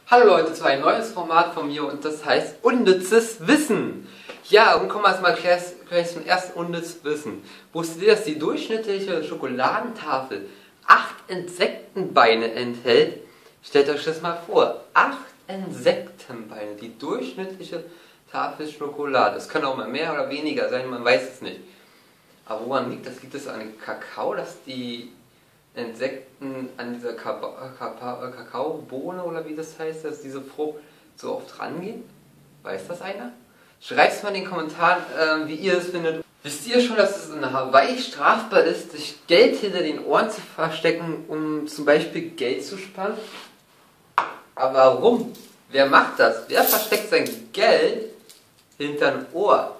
Hallo Leute, zu einem neues Format von mir und das heißt unnützes Wissen. Ja, und kommen wir erstmal gleich zum ersten unnützes Wissen. Wusstet ihr, dass die durchschnittliche Schokoladentafel 8 Insektenbeine enthält? Stellt euch das mal vor, 8 Insektenbeine, die durchschnittliche Tafel Schokolade. Es können auch mal mehr oder weniger sein, man weiß es nicht. Aber woran liegt das? Liegt es an dem Kakao, dass die Insekten an dieser Kakaobohne oder wie das heißt, dass diese Frucht so oft rangehen? Weiß das einer? Schreibt es mal in den Kommentaren, wie ihr es findet. Wisst ihr schon, dass es in Hawaii strafbar ist, sich Geld hinter den Ohren zu verstecken, um zum Beispiel Geld zu sparen? Aber warum? Wer macht das? Wer versteckt sein Geld hinterm Ohr?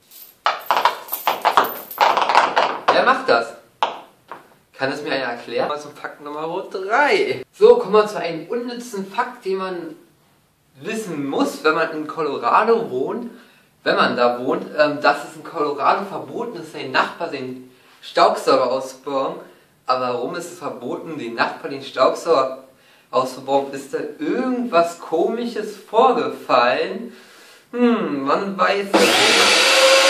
Wer macht das? Kann es mir einer erklären? Mal zum Fakt Nummer 3. So, kommen wir zu einem unnützen Fakt, den man wissen muss, wenn man in Colorado wohnt. Wenn man da wohnt, dass es in Colorado verboten ist, den Nachbarn den Staubsauger auszubauen. Aber warum ist es verboten, den Nachbarn den Staubsauger auszubauen? Ist da irgendwas Komisches vorgefallen? Man weiß es nicht.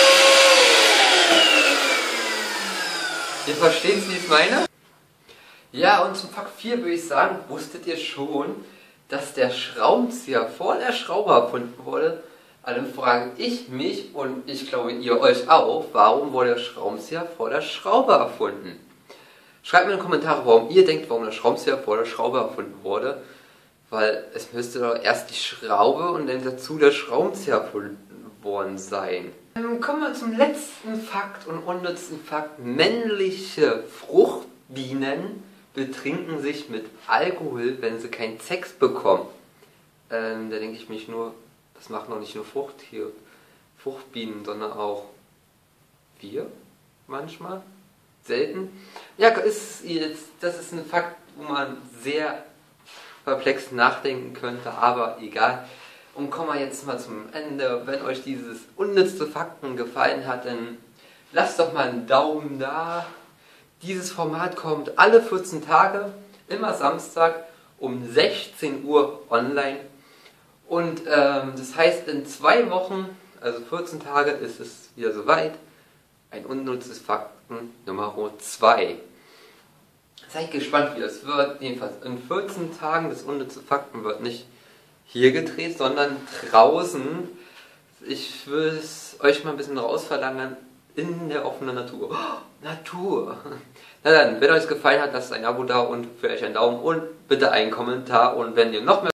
Ihr versteht, wie ich es meine? Ja, und zum Fakt 4 würde ich sagen, wusstet ihr schon, dass der Schraubenzieher vor der Schraube erfunden wurde? Also frage ich mich und ich glaube ihr euch auch, warum wurde der Schraubenzieher vor der Schraube erfunden? Schreibt mir in die Kommentare, warum ihr denkt, warum der Schraubenzieher vor der Schraube erfunden wurde. Weil es müsste doch erst die Schraube und dann dazu der Schraubenzieher erfunden worden sein. Kommen wir zum letzten Fakt und unnützen Fakt. Männliche Fruchtbienen betrinken sich mit Alkohol, wenn sie keinen Sex bekommen. Da denke ich mich nur, das machen doch nicht nur Fruchtbienen, sondern auch wir manchmal. Selten. Ja, das ist ein Fakt, wo man sehr perplex nachdenken könnte, aber egal. Und kommen wir jetzt mal zum Ende. Wenn euch dieses unnütze Fakten gefallen hat, dann lasst doch mal einen Daumen da. Dieses Format kommt alle 14 Tage, immer Samstag um 16 Uhr online. Und das heißt, in 2 Wochen, also 14 Tage, ist es wieder soweit. Ein unnützes Fakten Nummer 2. Seid gespannt, wie das wird. Jedenfalls in 14 Tagen, das unnütze Fakten wird nicht hier gedreht, sondern draußen. Ich will es euch mal ein bisschen rausverlangen in der offenen Natur. Oh, Natur! Na dann, wenn euch gefallen hat, lasst ein Abo da und für euch einen Daumen und bitte einen Kommentar. Und wenn ihr noch mehr